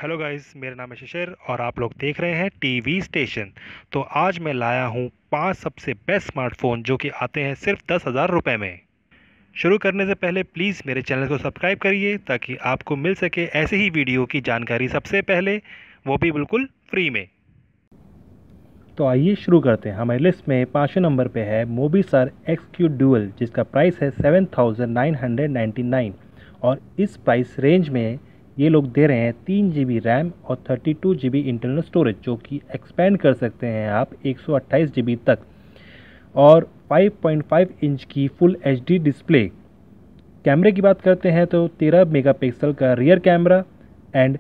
Hello guys, मेरा नाम है शिशिर और आप लोग देख रहे हैं टीवी स्टेशन। तो आज मैं लाया हूँ 5 सबसे बेस्ट स्मार्टफोन जो कि आते हैं सिर्फ 10,000 रुपये में। शुरू करने से पहले प्लीज़ मेरे चैनल को सब्सक्राइब करिए ताकि आपको मिल सके ऐसे ही वीडियो की जानकारी सबसे पहले, वो भी बिल्कुल फ्री में। तो आइए शुरू करते हैं। हमारी लिस्ट में 5वें नंबर पे है मोबिस्टार XQ डुअल, जिसका प्राइस है 7,999 और इस प्राइस रेंज में ये लोग दे रहे हैं 3 GB रैम और 32 GB इंटरनल स्टोरेज, जो कि एक्सपेंड कर सकते हैं आप 128 GB तक, और 5.5 इंच की फुल HD डिस्प्ले। कैमरे की बात करते हैं तो 13 मेगापिक्सल का रियर कैमरा एंड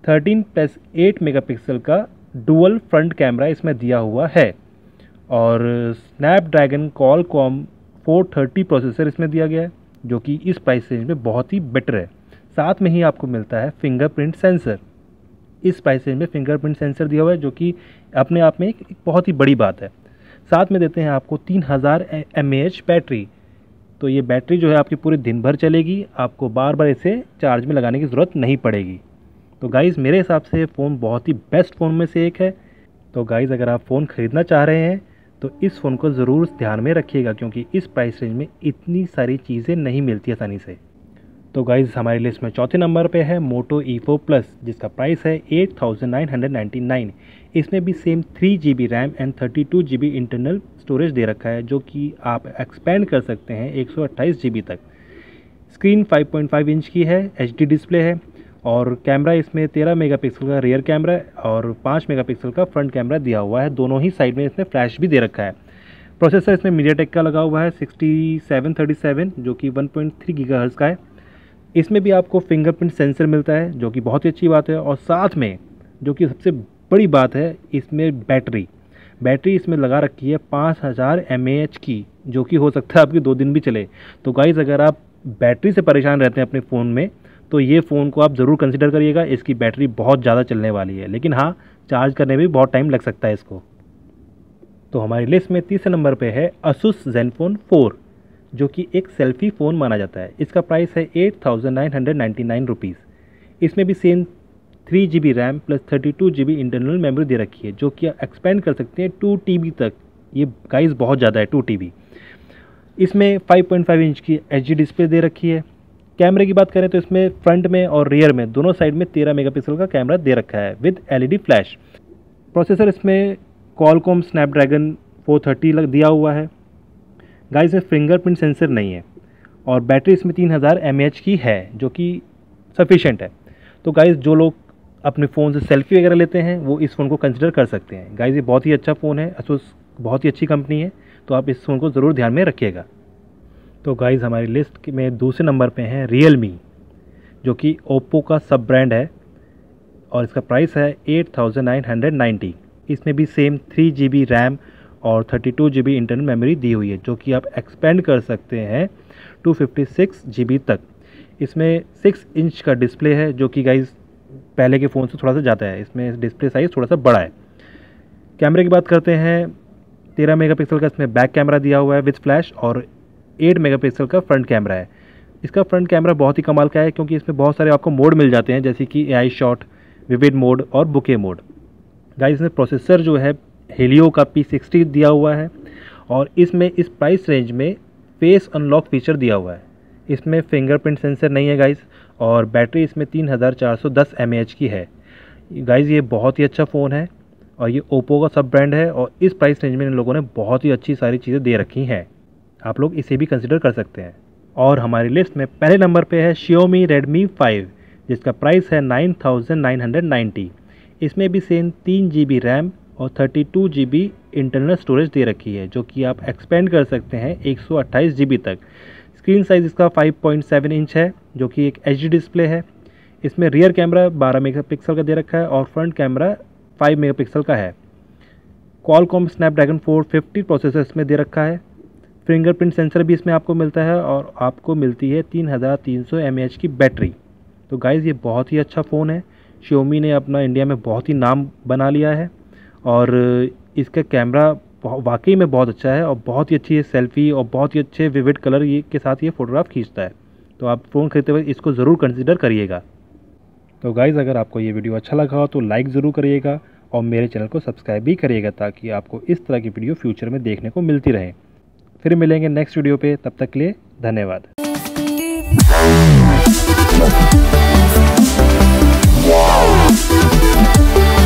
13+8 मेगापिक्सल का डुअल फ्रंट कैमरा इसमें दिया हुआ है, और स्नैपड्रैगन कॉलकॉम 430 प्रोसेसर इसमें दिया गया है, जो कि इस प्राइस रेंज में बहुत ही बेटर है। साथ में ही आपको मिलता है फिंगरप्रिंट सेंसर। इस प्राइस रेंज में फिंगरप्रिंट सेंसर दिया हुआ है, जो कि अपने आप में एक बहुत ही बड़ी बात है। साथ में देते हैं आपको 3000 mAh बैटरी। तो ये बैटरी जो है आपकी पूरे दिन भर चलेगी, आपको बार बार इसे चार्ज में लगाने की ज़रूरत नहीं पड़ेगी। तो गाइज़, मेरे हिसाब से फ़ोन बहुत ही बेस्ट फ़ोन में से एक है। तो गाइज़, अगर आप फ़ोन ख़रीदना चाह रहे हैं तो इस फ़ोन को ज़रूर ध्यान में रखिएगा, क्योंकि इस प्राइस रेंज में इतनी सारी चीज़ें नहीं मिलती आसानी से। तो गाइज़, हमारी लिस्ट में चौथे नंबर पे है मोटो E4 प्लस, जिसका प्राइस है 8,999। इसमें भी same 3 GB RAM and 32 GB internal storage दे रखा है, जो कि आप एक्सपेंड कर सकते हैं 128 GB तक। स्क्रीन 5.5 इंच की है, HD डिस्प्ले है, और कैमरा इसमें 13 मेगापिक्सल का रियर कैमरा और 5 मेगापिक्सल का फ्रंट कैमरा दिया हुआ है। दोनों ही साइड में इसमें फ्लैश भी दे रखा है। प्रोसेसर इसमें मीडियाटेक का लगा हुआ है 6737, जो कि 1.3 गीगाहर्ट्ज़ का है। इसमें भी आपको फिंगरप्रिंट सेंसर मिलता है, जो कि बहुत ही अच्छी बात है। और साथ में जो कि सबसे बड़ी बात है, इसमें बैटरी इसमें लगा रखी है 5000 mAh की, जो कि हो सकता है आपकी 2 दिन भी चले। तो गाइज़, अगर आप बैटरी से परेशान रहते हैं अपने फ़ोन में, तो ये फ़ोन को आप ज़रूर कंसिडर करिएगा। इसकी बैटरी बहुत ज़्यादा चलने वाली है, लेकिन हाँ, चार्ज करने में भी बहुत टाइम लग सकता है इसको। तो हमारी लिस्ट में तीसरे नंबर पे है Asus Zenfone 4, जो कि एक सेल्फ़ी फ़ोन माना जाता है। इसका प्राइस है 8,999 रुपीज़। इसमें भी same 3 GB RAM plus 32 GB internal memory दे रखी है, जो कि एक्सपेंड कर सकते हैं 2 TB तक। ये गाइस बहुत ज़्यादा है, 2 TB। इसमें 5.5 इंच की HD डिस्प्ले दे रखी है। कैमरे की बात करें तो इसमें फ्रंट में और रियर में दोनों साइड में 13 मेगापिक्सल का कैमरा दे रखा है विद LED फ्लैश। प्रोसेसर इसमें कॉलकॉम स्नैपड्रैगन 430 दिया हुआ है। गाइस, में फिंगरप्रिंट सेंसर नहीं है, और बैटरी इसमें 3000 mAh की है, जो कि सफिशेंट है। तो गाइस, जो लोग अपने फ़ोन से सेल्फी वगैरह लेते हैं वो इस फ़ोन को कंसिडर कर सकते हैं। गाइस, ये बहुत ही अच्छा फ़ोन है, Asus बहुत ही अच्छी कंपनी है, तो आप इस फ़ोन को ज़रूर ध्यान में रखिएगा। तो गाइस, हमारी लिस्ट में दूसरे नंबर पे है Realme, जो कि ओप्पो का सब ब्रांड है, और इसका प्राइस है 8,990। इसमें भी सेम 3 GB रैम और 32 GB इंटरनल मेमोरी दी हुई है, जो कि आप एक्सपेंड कर सकते हैं 256 GB तक। इसमें 6 इंच का डिस्प्ले है, जो कि गाइस पहले के फ़ोन से थोड़ा सा ज़्यादा है। इसमें डिस्प्ले साइज़ थोड़ा सा बड़ा है। कैमरे की बात करते हैं, 13 मेगापिक्सल का इसमें बैक कैमरा दिया हुआ है विथ फ्लैश, और 8 मेगापिक्सल का फ्रंट कैमरा है। इसका फ्रंट कैमरा बहुत ही कमाल का है, क्योंकि इसमें बहुत सारे आपको मोड मिल जाते हैं, जैसे कि AI शॉट, विविड मोड और बुके मोड। गाइस, इसमें प्रोसेसर जो है हेलियो का P60 दिया हुआ है, और इसमें इस प्राइस रेंज में फेस अनलॉक फीचर दिया हुआ है। इसमें फिंगरप्रिंट सेंसर नहीं है गाइस, और बैटरी इसमें 3410 mAh की है। गाइस, ये बहुत ही अच्छा फ़ोन है, और ये ओप्पो का सब ब्रांड है, और इस प्राइस रेंज में इन लोगों ने बहुत ही अच्छी सारी चीज़ें दे रखी हैं। आप लोग इसे भी कंसिडर कर सकते हैं। और हमारी लिस्ट में पहले नंबर पे है Xiaomi Redmi 5, जिसका प्राइस है 9,990। इसमें भी सेम 3 GB रैम और 32 GB इंटरनल स्टोरेज दे रखी है, जो कि आप एक्सपेंड कर सकते हैं 128 GB तक। स्क्रीन साइज़ इसका 5.7 इंच है, जो कि एक HD डिस्प्ले है। इसमें रियर कैमरा 12 मेगापिक्सल का दे रखा है, और फ्रंट कैमरा 5 मेगापिक्सल का है। क्वालकॉम स्नैपड्रैगन 450 प्रोसेसर इसमें दे रखा है। फिंगरप्रिंट सेंसर भी इसमें आपको मिलता है, और आपको मिलती है 3300 mAh की बैटरी। तो गाइज़, ये बहुत ही अच्छा फ़ोन है। Xiaomi ने अपना इंडिया में बहुत ही नाम बना लिया है, और इसका कैमरा वाकई में बहुत अच्छा है, और बहुत ही अच्छी सेल्फ़ी और बहुत ही अच्छे विविड कलर ये के साथ ये फ़ोटोग्राफ खींचता है। तो आप फ़ोन खरीदते हुए इसको ज़रूर कंसिडर करिएगा। तो गाइज़, अगर आपको ये वीडियो अच्छा लगा हो तो लाइक ज़रूर करिएगा और मेरे चैनल को सब्सक्राइब भी करिएगा, ताकि आपको इस तरह की वीडियो फ्यूचर में देखने को मिलती रहे। फिर मिलेंगे नेक्स्ट वीडियो पे, तब तक के लिए धन्यवाद। Wow.